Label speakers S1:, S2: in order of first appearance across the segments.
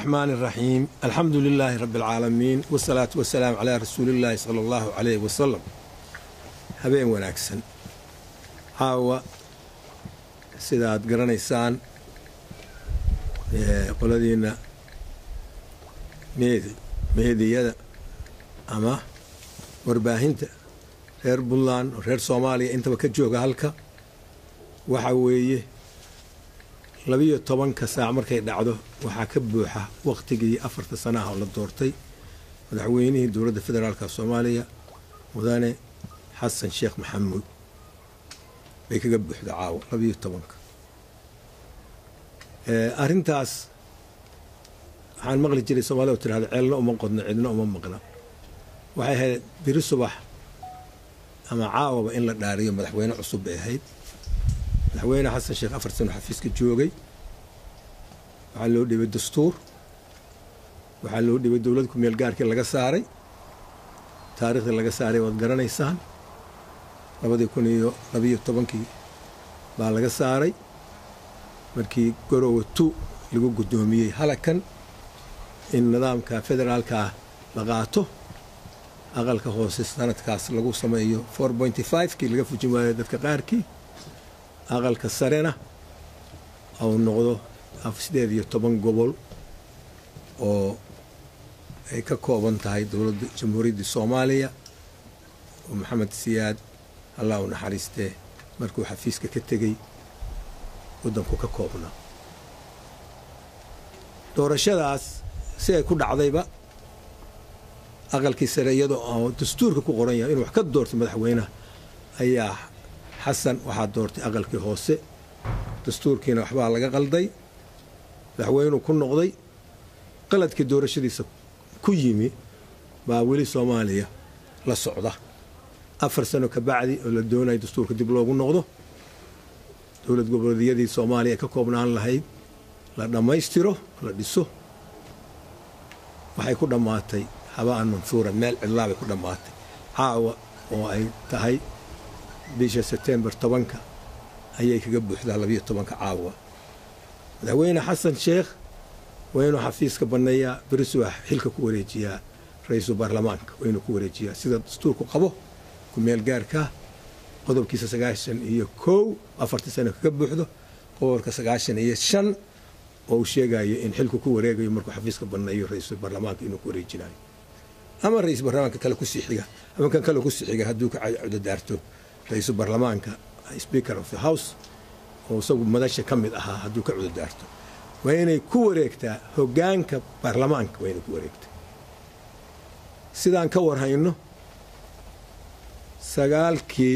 S1: الرحمن الرحيم الحمد لله رب العالمين والصلاة والسلام على رسول الله صلى الله عليه وسلم habeen wanaagsan caawa sidaad garanaysaan qoladiina meediyada ama warbaahinta reer Puntland reer Soomaaliya intaba ka jooga halka waxa weeye 12 saac markay dhacdo waxa ka buuxa waqtigii 4 sano oo la doortay madaxweynihii dowladda federaalka Soomaaliya mudane حسن شيخ محمود بيكا بوحدة عاو 12 أرنتاس عن مغلي جري سوالو ترى هذا عيلنا وما قدنا عندنا وما مقنا وهي بير الصباح أما عاو بإن لا دارية مدحوينا عصب بهيد مدحوينا حسن شيخ أفرسن حفيزك الجوجي وحلو دي بالدستور وحلو دي بالدولتكم يلقار كي لقى ساري تاريخ لقى ساري وقرنا يسان 2012 baa laga saaray markii Garowe 2 lagu gudoomiyay halakan in nidaamka federaalka la qaato aqalka hoose sanadkaas lagu sameeyo 4.5 kii laga fujin waayay dadka qaarkii aqalka sarena oo noqdo 18 gobol oo ay ka kooban tahay dowladda jamhuuriyadda Soomaaliya oo Maxamed Siyaad الله ونحرسته مركو حفيزك كتجي ودنكو ككوبنا دور الشداس سيكون عضيبة أقل كسرية أو دستور كو قرنيا إنه حكت دورت مدحوينه أي حسن واحد دورت أقل كهوسة دستور كنا حبا على قلدي مدحوينه كل نقضي قلت كدور الشديس كيمي باولي صوماليا للصعدة 4 سنة كبعدي ولا دوني دستور كدب لوgu noqdo dawlad goboleedyadii Soomaaliya ka koobnaan lahayd la dhameystiro la dhiso waxay ku dhamaatay habaan mansuura meel cidlaab ku dhamaatay caawa oo ay tahay bisha September 10 ayay kaga buuxdaa 12 caawa madaxweyne Xasan Sheekh waynu xafiiska banaya birsuwax xilka ku wareejiya ra'iisul baarlamaanka waynu ku wareejiya sida dastuurku qabo kumeel gaarka qodobkiisa 91 4 sano ka buuxdo qodobka 95 oo sheegaya in xilku ku wareegayo markuu xafiiska banayo ra'iisul baarlamaanka inuu ku wareejinayo ama ra'iisul baarlamaanka kale ku siixiga ama kan kale ku siixiga haduu ka cad daarto ra'iisul baarlamaanka speaker of the house oo isagu madasha kamid aha haduu ka cad daarto waa inay ku wareegtaa hoggaanka baarlamaanka waa inay ku wareegtaa sidaan ka warhayno sagaalkii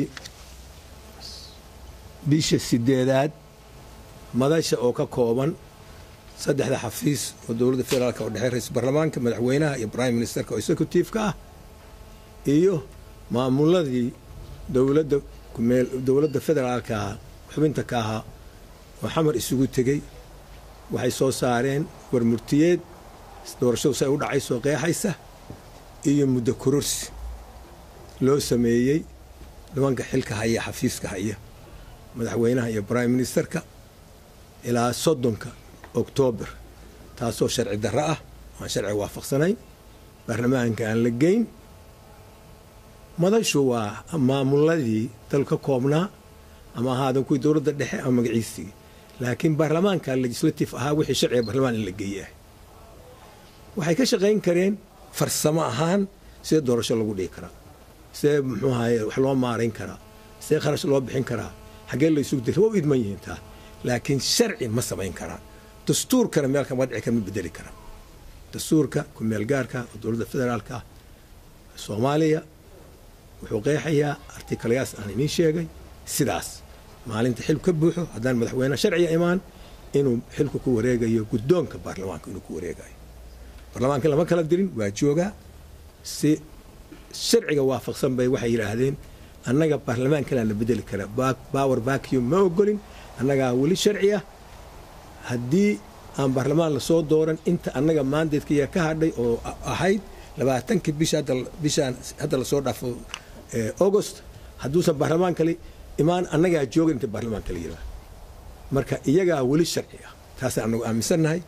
S1: bisha 8aad madasha oo ka kooban saddexda xafiis oo dowladda federaalka oo dhaxay ra'iisul baarlamaanka madaxweynaha iyo prime ministerka oo executive-ka ah iyo maamuladii dowladda federaalka xubinta ka ah oo xamar isugu tagay waxay soo saareen warmurtiyeed doorashadu say u dhacayso qeexaysa iyo muddo kororsi loo sameeyay nimanka xilka haya xafiiska haya madaxweynaha iyo prime ministerka ilaa 30 October taasoo sharci darro ah aan sharci waafaqsanayn baarlamaanka aan la geyn madashu waa maamuladii dalka koobnaa ama ahaadan kuwii dowladda dhexe ama magaciisii laakiin baarlamaanka legislative ahaa wixii sharciga baarlamaan in la geeyay waxay ka shaqayn kareen farsamo ahaan sida doorasho lagu dhigi karaa see muxuu ahaay wax loo maareyn karaa see kharash loo bixin karaa xagee la isugu diray waa idman yihiin laakiin sharci ma samayn karaan dastuurkana meel ka madci kama bedeli karaan dastuurka ku meel gaarka dowladda federaalka Soomaaliya wuxuu qeexayaa artikalayaas aan idin sheegay sidaas maalinta xilku ka buuxo haddaan madaxweyne sharci imaan inuu xilku ku wareegayo guddoonka baarlamaanka inuu ku wareegayo baarlamaanka lama kala dirin waa joogaa si sharciga waafaqsan bay waxay yiraahdeen annaga baarlamaanka la bedeli kara power vacuum ma ogolin annaga wali sharci ah haddii aan baarlamaan la soo dooran inta annaga mandatekiya ka hadhay oo ahayd 20 bishaan hadda la soo dhaafo August hadduusan baarlamaan kale imaan annaga joogin inta baarlamaan kale yiraahdo marka iyaga wali sharci ah taas aanu aaminsanahay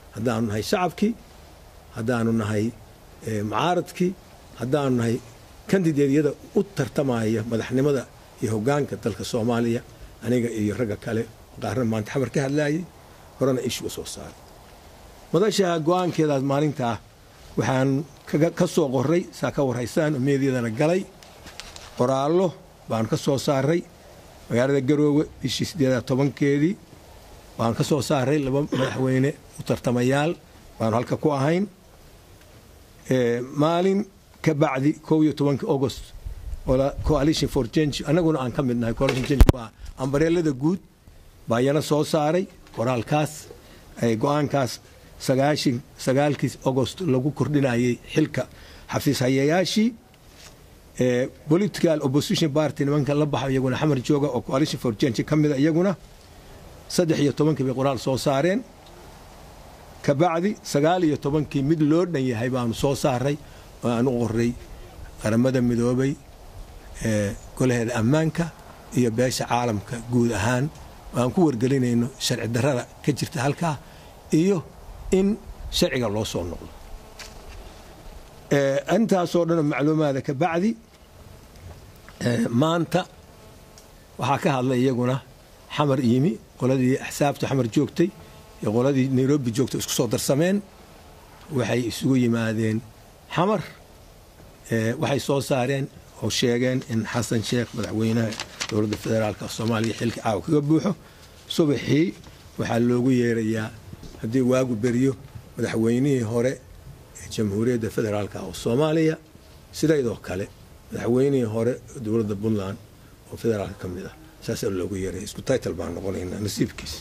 S1: haddaanu nahay shacabkii, haddaanu nahay mucaaradkii, haddaanu nahay kandideedyada u tartamaya madaxnimada iyo hoggaanka dalka Soomaaliya, aniga iyo ragga kale qaarna maanta xabar ka hadlaayay horena ishu soo saaray. madasha go'aankeedaas maalintaa waxaan ka soo qoray saa ka warhaysaan meediyadana galay qoraallo baan ka soo saaray magaalada Garoowe bishii 18keedii baan ka soo saaray laba madaxweyne u tartamayaal baan halka ku ahayn maalin ka bacdi 12 August wala Coalition for Change anaguna aan ka midnahay Coalition Change waa ambareelada guud baayana soo saaray qoraalkaas ay go'aankaas 9 August lagu kordhinayay xilka xafiis hayayaashii political opposition party nimanka la baxay iyaguna xamar jooga oo Coalition for Change kamida iyaguna 13 bay qoraal soo saareen ka bacdi 19 mid loo dhan yahay baan soo saaray oo aan u qoray qaramada midoobay golaheeda ammaanka iyo beesha caalamka guud ahaan aan ku wargelinayno sharci darrada ka jirta halka iyo in sharciga loo soo noqdo intaasoo dhan macluumaadka ka bacdi maanta waxaa ka hadlay iyaguna xamar yimi qoladii axsaabta xamar joogtay iyo qoladii Nairobi joogtay isku soo darsameen waxay isugu yimaadeen xamar waxay soo saareen oo sheegeen in Xasan Sheekh madaxweynaha dowladda federaalka Soomaaliya xilka caaw kaga buuxo subaxii waxaa loogu yeerayaa haddii waagu beriyo madaxweynihii hore ee jamhuuriyadda federaalka Soomaaliya sidoo kale madaxweynihii hore dowladda Puntland oo federaalka ka mid ah saas loogu yeeray isku title baan noqonaynaa nasiibkiis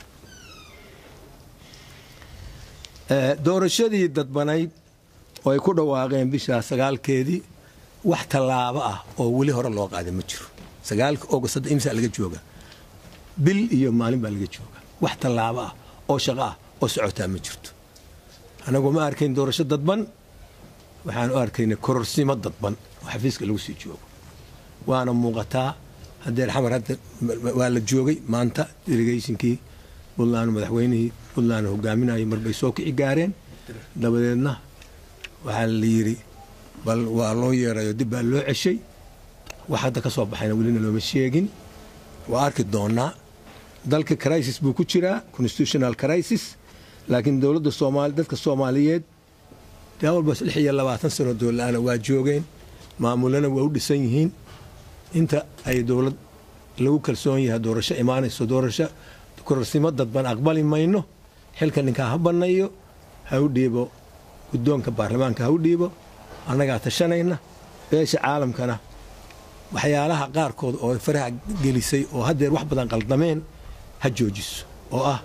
S1: doorashadii dadbanayd oo ay ku dhawaaqeen bisha 9keedii wax talaabo ah oo wali hore loo qaaday ma jiro 9 August imsa laga jooga bil iyo maalin baa laga jooga wax talaabo ah oo shaqo ah oo socota ma jirto anagu ma arkayn doorasho dadban waxaan u arkaynaa kororsimo dadban oo xafiiska lagu sii joogo waana muuqataa haddii xamar hadda waa la joogay maanta delegationkii Puntland madaxweynihii Puntland hogaaminayay marbay soo kici gaareen dabadeedna waxaa la yiri bal waa loo yeerayo dib baa loo ceshay wax hadda ka soo baxayna welina looma sheegin waa arki doonaa dalka crisis buu ku jiraa constitutional crisis laakiin dowladda Soomaaliya dadka Soomaaliyeed walba 26 sano dowladana waa joogeen maamulana waa u dhisan yihiin inta ay dowlad lagu kalsoon yahay doorasho imaanayso doorasho kororsimo dadban aqbali mayno xilka ninka ha banayo ha u dhiibo guddoonka baarlamaanka ha u dhiibo annaga tashanayna beesha caalamkana waxyaalaha qaarkood oo faraha gelisay oo hadeer wax badan qaldameen ha joojiso oo ah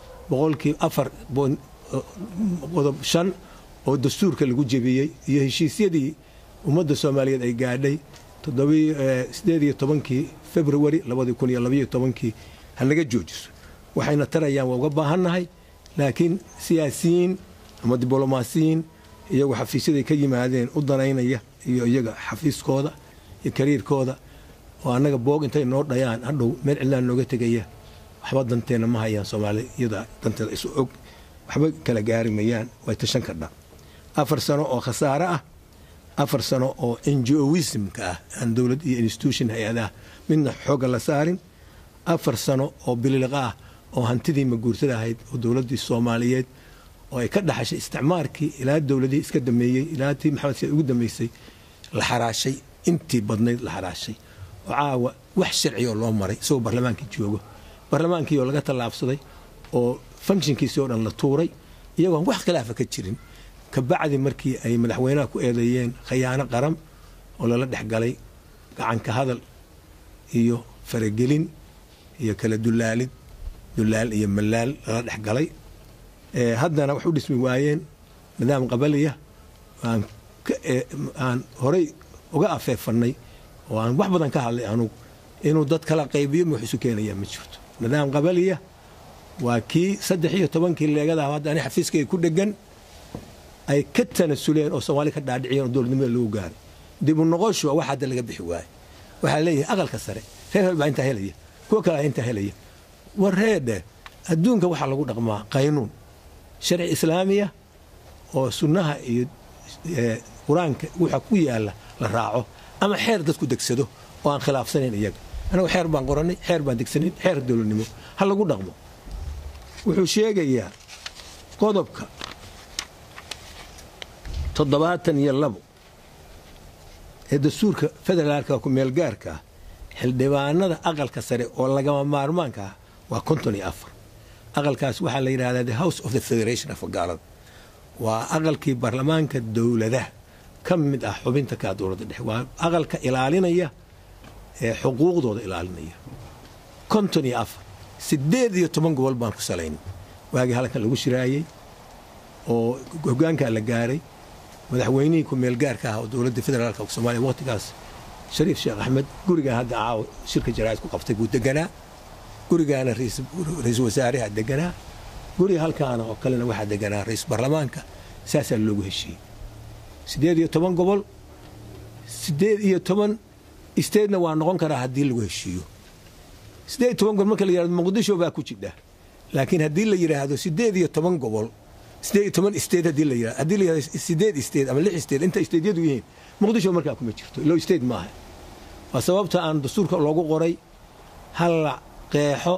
S1: 4.5 oo dastuurka lagu jabiyay iyo heshiisyadii ummadda Soomaaliyeed ay gaadhay 18 February 2012 hal laga joojiso waxayna tarayaan waa uga baahannahay laakiin siyaasiyiin ama diblomaasiyiin iyagu xafiisyada ka yimaadeen u danaynaya iyo iyaga xafiiskooda iyo kariirkooda oo annaga boog intay noo dhayaan hadhow meel cilaan nooga tegaya waxba danteena ma hayaan Soomaaliyada danteeda isu og waxba kala gaari mayaan way tashan karnaa 4 sano oo khasaare ah 4 sano oo NGOismka ah aan dawlad iyo institution hay'adaha midna xoog la saarin 4 sano oo biliqa ah oo hantidii ma guurtada ahayd oo dawladda Soomaaliyeed oo ay ka dhaxashay isticmaalkii ilaa dawladii iska dameeyay ilaa tii maxamed si ugu dameysay la xaraashay intii badnayd la xaraashay oo caawa wax sharci oo loo maray soo baarlamaanka joogo baarlamaankii oo laga talaabsaday oo functionkiisa oo dhan la tuuray iyagoo wax khilaaf ka jirin ka bacdi markii ay madaxweynaha ku eedeeyeen khiyaano qaran oo la dhaxgalay gacan ka hadal iyo faragelin iyo kala dulaal iyo malaal la dhaxgalay haddana wax u dhismi waayeen nidaam qabaliya aan horay uga afeefanay oo aan wax badan ka hadlay anugu inuu dad kala qaybiyo ma xusu keenaya ma jirto nidaam qabaliya waa kii 13 leegada hadda ani xafiiskay ku dhagan ay ka tanasuleen oo Soomaali ka dhaadhiciyeen oo dowladnimada lagu gaaray dib u noqosho wax hadda laga bixi waay waxa leeyahay aqalka sare reer baa inta helaya kuwa kale inta helaya wareede adduunka waxa lagu dhaqmaa qaynuun sharci islaamiya oo sunnaha iyo qur-aanka waxa ku yaala la raaco ama xeer dadku degsado oo aan khilaafsanayn iyaga anagu xeer baan qoranay xeer baan degsanayn xeer dowladnimo ha lagu dhaqmo wuxuu sheegayaa qodobka 72 ee dastuurka federaalka ku meel gaarka xildhibaanada aqalka sare oo lagama maarmaanka waa 54 aqalkaas waxaa la yiraahdaa the House of the Federation of Gaalada waa aqalkii baarlamaanka dowladaha ka mid ah xubinta ka dowladda dhexe waa aqalka ilaalinaya ee xuquuqdooda ilaalinaya 54 18 gobol baan ku salayn waagi halkan lagu shiraayay oo hoggaanka la gaaray madaxweynihii ku meel gaarka ah oo dowladda federaalka Soomaaliya waqtigaas Shariif Sheekh Axmed guriga hadda caaw shirka jaraa'id ku qabtay buu deganaa gurigaana ra'iisul wasaaraha deganaa guriga halkaana oo kalena waxa deganaa ra'iisul baarlamaanka saasa loogu heshiiyay 18 gobol 18 isteedna waa noqon karaa haddii lagu heshiiyo 18 gobol marka la yiraahdo Muqdisho baa ku jidha laakiin haddii la yiraahdo 18 gobol 18 isteed haddii la yiraahdo 8 isteed ama 6 isteed inta isteedyadu yihiin Muqdisho markaa kuma jirto ilo isteed maaha waa sababta aan dastuurka loogu qoray hal qeexo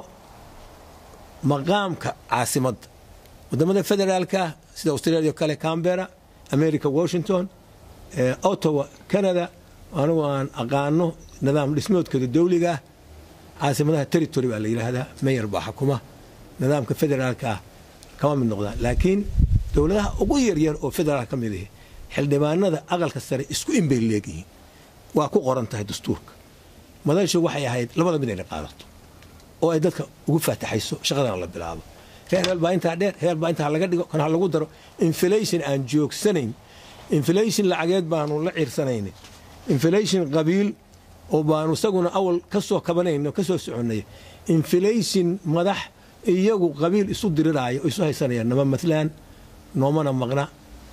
S1: maqaamka caasimadda wadamada federaalka sida Australia kale Canberra America Washington Ottawa Canada anigu aan aqaano nidaam dhismoodkooda dawliga caasimadaha territory baa la yiraahdaa mayor baa xukuma nidaamka federaalka kama mid noqda laakiin dawladaha ugu yar oo federaal ka mid ah xildhibaanada aqalka sare isku inbay leeyihiin waa ku qoran tahay dastuurka madashu waxay ahayd labada mid inay qaadato oo ay dadka ugu faataxayso shaqadan la bilaabo heer baa inta dheer heer baa inta laga dhigo kana lagu daro inflation aan joogsanayn inflation lacageed baanu la ciirsanayn inflation qabiil oo baanu saguna awal ka soo kabanayno ka soo soconay inflation madax iyagu qabiil isu diriraayo isu haysanayaan nama matlaan noomana maqna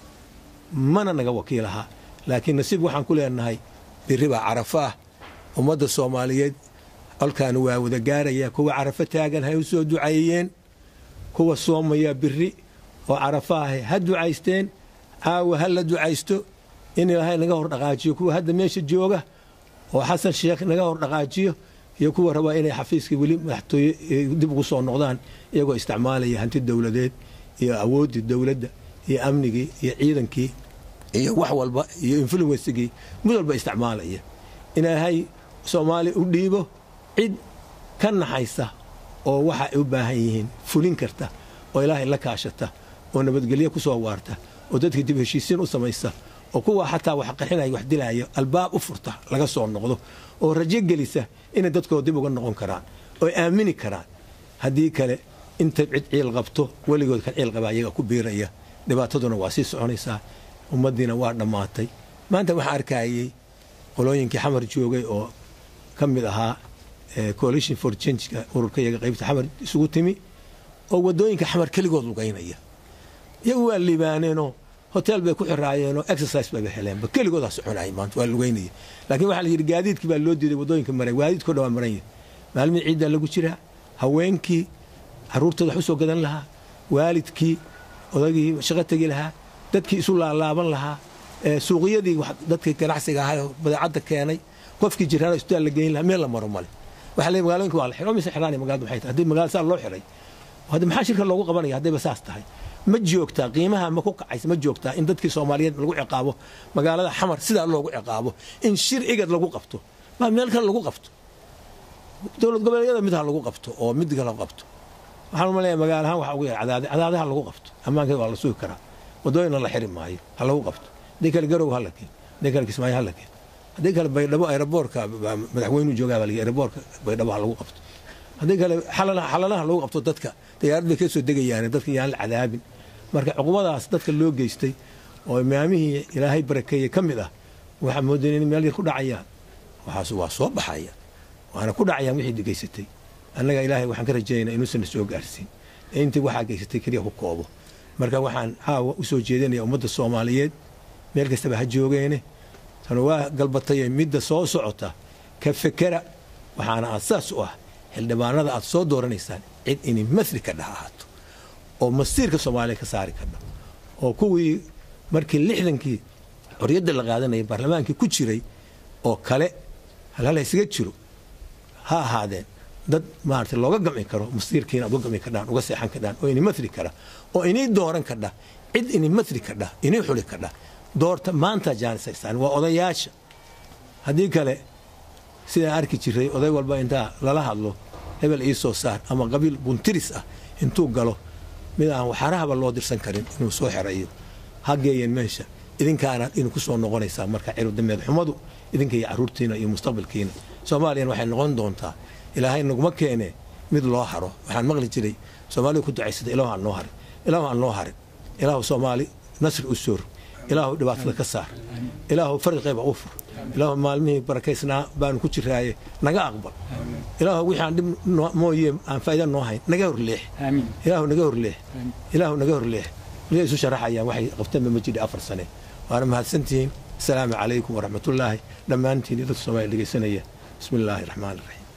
S1: mana naga wakiilaha laakiin nasiib waxaan ku leenahay biriba Carafa ummadda Soomaaliyeed halkaan waa wada gaaraya kuwa Carafa taagan hay u soo duceeyeen kuwa Soomaaliya biri oo Carafa ha duceysteen aawa hal la duceysto in Ilaahay naga hor dhaqaajiyo kuwa hadda meesha jooga oo Xasan Sheekh naga hor dhaqaajiyo iyo kuwa raba inay xafiiska wali madaxtooye dib ugu soo noqdaan iyagoo isticmaalaya hanti dawladeed iyo awoodda dawladda iyo amnigii iyo ciidankii iyo wax walba iyo influence-gii mid walba isticmaalaya Ilaahay Soomaali u dhiibo cid ka naxaysa oo waxa ay u baahan yihiin fulin karta oo Ilaahay la kaashata oo nabadgelyo ku soo waarta oo dadka dib heshiisiin u samaysa oo kuwa xataa wax qaxinay wax dilaayo albaab u furta laga soo noqdo oo rajo gelisa in dadkooda dib uga noqon karaan oo aamini karaan haddii kale inta cid ciil qabto waligood ka ciil qabaa iyaga ku biiraya dhibaataduna waa sii soconaysaa ummadina waa dhamaatay maanta waxa arkayay qolooyinkii xamar joogay oo ka mid ahaa coalition for change ururka iyaga qaybta xamar isugu timi oo wadooyinka xamar kaligood lugaynaya iyagu waa liibaaneenoo hotel bay ku xiraayeen oo exercise bay heleen ba kaligood soconay maanta waa lugaynaya laakiin waxa la yiri gaadiidkii baa loo diiday wadooyinka maray gaadiidku dhawaan maray maalmin ciid lagu jira haweenkii caruurtooda wax soo gadan lahaa waalidkii odagii shaqo tagi lahaa dadkii isu laalaaban lahaa suuqyadii dadkii ganacsiga ahaa badeecada keenay qofkii jiraan isbitaal la geyn lahaa meel la maro male waxa la magaalooyinka waa la xiray mise xiraani magaalada maxay tahay hadii magaalada saa loo xiray hadda maxaa shirka loogu qabanaya hadday basaas tahay ma joogtaa qiimaha ma ku kacaysa ma joogtaa in dadkii Soomaaliyeed lagu ciqaabo magaalada xamar sida loogu ciqaabo in shir igad lagu qabto ma meel kale lagu qabto dawlad goboleedyada mid lagu qabto oo mid kale lagu qabto waxaan u maleeyahay magaalahan waxa ugu yar cadaadaha lagu qabto ammaanka waa la sugi karaa wadooyina la xiri maayo ha lagu qabto hadii kale garow ha la keen hadii kale Kismaayo ha la keen hadii kale Baydhabo aeroboortka madaxweynuhu joogaa aeroboortka Baydhabo ha lagu qabto hadii kale xalalaha lagu qabto dadka diyaarada ka soo degayaan dadka yaan la cadaabin marka cuqubadaas dadka loo geystay oo imaamihii Ilaahay barakeeyay kamid ah waxa moodeen meel yar ku dhacayaan waxaas waa soo baxaya waana ku dhacayaan wixii digaysatay annaga Ilaahay waxaan ka rajaynaynaa inuu san soo gaarsiin intii waxa geysatay kaliya ku koobo marka waxaan haawa u soo jeedinayaa ummadda Soomaaliyeed meel kasta ha joogeene tan waa galbatay midda soo socota ka fikira waxaana asaas u ah xildhibaanada aad soo dooranaysaan cid inay masri ka dhaxaato oo masiirka Soomaaliya ka saari karna oo kuwii markii 60kii xorriyadda la qaadanayay baarlamaankii ku jiray oo kale halala isaga jiro ha ahaadeen dad maartay looga gamci karo masiirkiina uga gamci karaan uga seexan karaan oo inay masri kara oo inay dooran karna cid inay masri karna inay xuli karna doorta maanta jaanisaysan waa odayaasha haddii kale sida arki jiray oday walba inta lala hadlo hebel ii soo saar ama qabiil buntiris ah intuu galo mid aan waxarahaba loo dirsan karin inuu soo xirayo hageeyeen meesha idinkaana inuu ku soo noqonaysaa marka ciru dameed xumadu idinka iyo caruurtiina iyo mustaqbalkiina Soomaaliya waxay noqon doontaa ilaahay naguma keene mid loo haro waxaan maqli jiray Soomaaliya ku ducaysada ilaahu aan noo harin ilaahu Soomaali nasr u soo ilaahu dhibaatada ka saar ilaahu farqayba u fur ilaahu maalmihii barakaysnaa baan ku jiraaye naga aqbal ilaahu wixii aan dib mooyee aan faa'iido noo hayn naga horleex ilaahu naga horleex ليه سو شرحيا waxay qabteen ma jiri 4 sano waana mahadsantiin assalaamu calaykum wa rahmatullaahi dhamaantiin dad Soomaali dhageysanaya bismillaahir rahmaanir rahiim